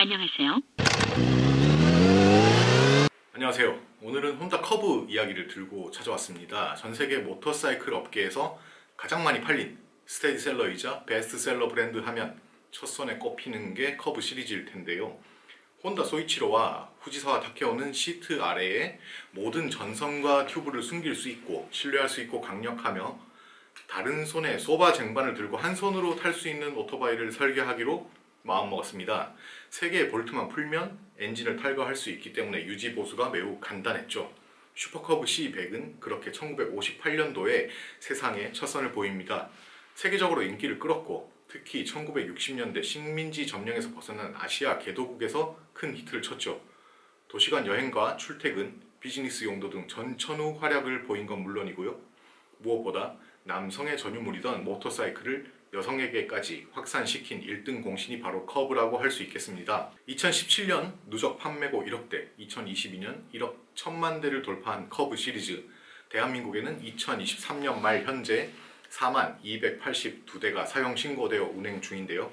안녕하세요. 안녕하세요. 오늘은 혼다 커브 이야기를 들고 찾아왔습니다. 전 세계 모터사이클 업계에서 가장 많이 팔린 스테디셀러이자 베스트셀러 브랜드 하면 첫손에 꼽히는 게 커브 시리즈일 텐데요. 혼다 소이치로와 후지사와 타케오는 시트 아래에 모든 전선과 튜브를 숨길 수 있고 신뢰할 수 있고 강력하며 다른 손에 소바 쟁반을 들고 한 손으로 탈 수 있는 오토바이를 설계하기로 마음먹었습니다. 3개의 볼트만 풀면 엔진을 탈거할 수 있기 때문에 유지 보수가 매우 간단했죠. 슈퍼커브 C100은 그렇게 1958년도에 세상에 첫 선을 보입니다. 세계적으로 인기를 끌었고 특히 1960년대 식민지 점령에서 벗어난 아시아 개도국에서 큰 히트를 쳤죠. 도시간 여행과 출퇴근, 비즈니스 용도 등 전천후 활약을 보인 건 물론이고요. 무엇보다 남성의 전유물이던 모터사이클을 여성에게까지 확산시킨 1등 공신이 바로 커브라고 할 수 있겠습니다. 2017년 누적 판매고 1억대, 2022년 1억 1000만 대를 돌파한 커브 시리즈. 대한민국에는 2023년 말 현재 4만 282대가 사용 신고되어 운행 중인데요.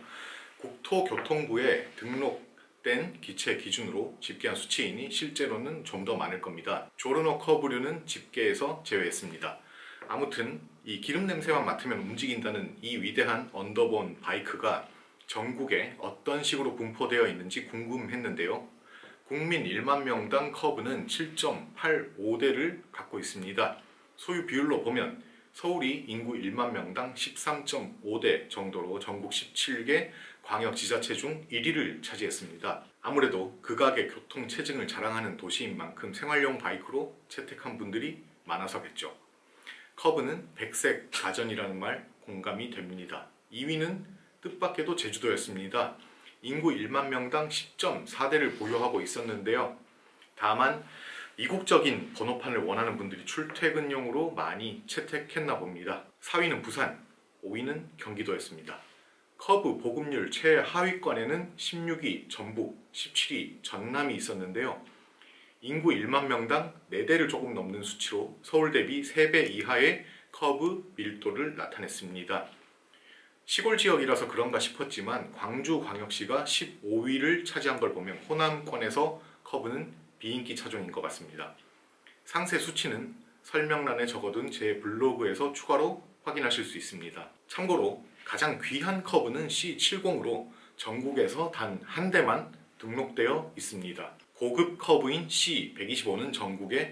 국토교통부에 등록된 기체 기준으로 집계한 수치이니 실제로는 좀 더 많을 겁니다. 조르노 커브류는 집계에서 제외했습니다. 아무튼 이 기름 냄새만 맡으면 움직인다는 이 위대한 언더본 바이크가 전국에 어떤 식으로 분포되어 있는지 궁금했는데요. 국민 1만 명당 커브는 7.85대를 갖고 있습니다. 소유 비율로 보면 서울이 인구 1만 명당 13.5대 정도로 전국 17개 광역지자체 중 1위를 차지했습니다. 아무래도 극악의 교통체증을 자랑하는 도시인 만큼 생활용 바이크로 채택한 분들이 많아서겠죠. 커브는 백색 가전이라는 말 공감이 됩니다. 2위는 뜻밖에도 제주도였습니다. 인구 1만 명당 10.4대를 보유하고 있었는데요. 다만 이국적인 번호판을 원하는 분들이 출퇴근용으로 많이 채택했나 봅니다. 4위는 부산, 5위는 경기도였습니다. 커브 보급률 최하위권에는 16위 전북, 17위 전남이 있었는데요. 인구 1만 명당 4대를 조금 넘는 수치로 서울 대비 3배 이하의 커브 밀도를 나타냈습니다. 시골 지역이라서 그런가 싶었지만 광주광역시가 15위를 차지한 걸 보면 호남권에서 커브는 비인기 차종인 것 같습니다. 상세 수치는 설명란에 적어둔 제 블로그에서 추가로 확인하실 수 있습니다. 참고로 가장 귀한 커브는 C70으로 전국에서 단 한 대만 등록되어 있습니다. 고급 커브인 C125는 전국에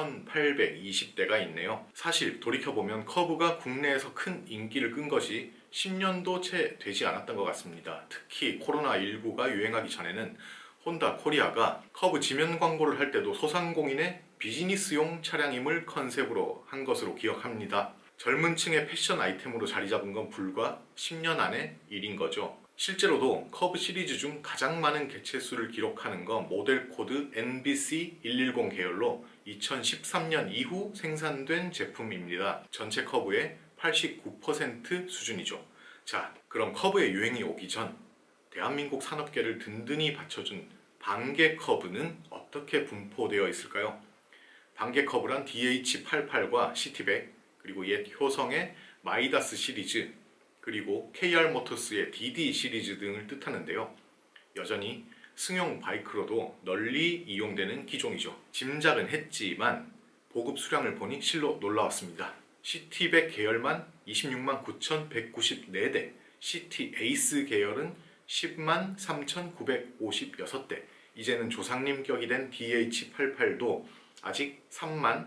1820대가 있네요. 사실 돌이켜보면 커브가 국내에서 큰 인기를 끈 것이 10년도 채 되지 않았던 것 같습니다. 특히 코로나19가 유행하기 전에는 혼다 코리아가 커브 지면 광고를 할 때도 소상공인의 비즈니스용 차량임을 컨셉으로 한 것으로 기억합니다. 젊은 층의 패션 아이템으로 자리 잡은 건 불과 10년 안의 일인 거죠. 실제로도 커브 시리즈 중 가장 많은 개체수를 기록하는 건 모델 코드 NBC110 계열로 2013년 이후 생산된 제품입니다. 전체 커브의 89% 수준이죠. 자, 그럼 커브의 유행이 오기 전 대한민국 산업계를 든든히 받쳐준 반개 커브는 어떻게 분포되어 있을까요? 반개 커브란 DH88과 CT100, 그리고 옛 효성의 마이다스 시리즈, 그리고 KR 모터스의 DD 시리즈 등을 뜻하는데요. 여전히 승용 바이크로도 널리 이용되는 기종이죠. 짐작은 했지만 보급 수량을 보니 실로 놀라웠습니다. CT100 계열만 26만 9,194대, CT 에이스 계열은 10만 3,956대, 이제는 조상님 격이 된 DH88도 아직 3만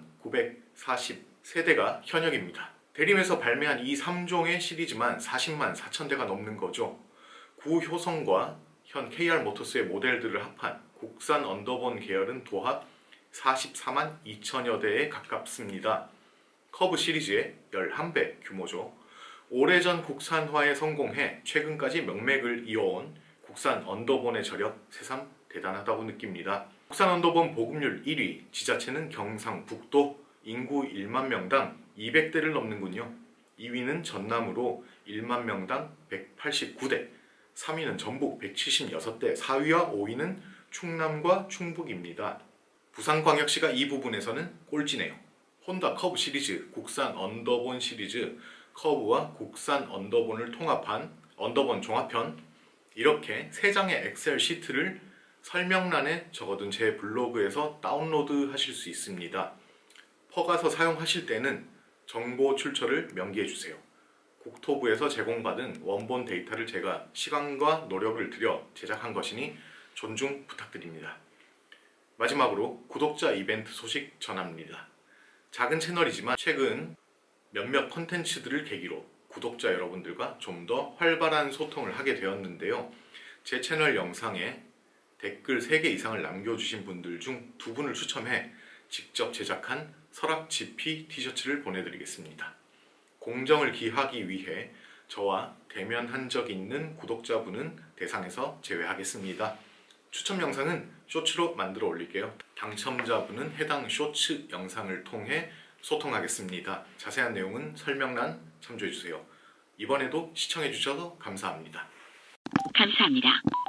943대가 현역입니다. 대림에서 발매한 이 3종의 시리즈만 40만 4천대가 넘는 거죠. 구효성과 현 KR 모터스의 모델들을 합한 국산 언더본 계열은 도합 44만 2천여 대에 가깝습니다. 커브 시리즈의 11배 규모죠. 오래전 국산화에 성공해 최근까지 명맥을 이어온 국산 언더본의 저력 새삼 대단하다고 느낍니다. 국산 언더본 보급률 1위, 지자체는 경상북도, 인구 1만 명당 200대를 넘는군요. 2위는 전남으로 1만 명당 189대, 3위는 전북 176대, 4위와 5위는 충남과 충북입니다. 부산광역시가 이 부분에서는 꼴찌네요. 혼다 커브 시리즈, 국산 언더본 시리즈, 커브와 국산 언더본을 통합한 언더본 종합편, 이렇게 3장의 엑셀 시트를 설명란에 적어둔 제 블로그에서 다운로드 하실 수 있습니다. 퍼가서 사용하실 때는 정보 출처를 명기해 주세요. 국토부에서 제공받은 원본 데이터를 제가 시간과 노력을 들여 제작한 것이니 존중 부탁드립니다. 마지막으로 구독자 이벤트 소식 전합니다. 작은 채널이지만 최근 몇몇 콘텐츠들을 계기로 구독자 여러분들과 좀 더 활발한 소통을 하게 되었는데요. 제 채널 영상에 댓글 3개 이상을 남겨주신 분들 중 2분을 추첨해 직접 제작한 설악 GP 티셔츠를 보내드리겠습니다. 공정을 기하기 위해 저와 대면한 적 있는 구독자분은 대상에서 제외하겠습니다. 추첨 영상은 쇼츠로 만들어 올릴게요. 당첨자분은 해당 쇼츠 영상을 통해 소통하겠습니다. 자세한 내용은 설명란 참조해주세요. 이번에도 시청해주셔서 감사합니다. 감사합니다.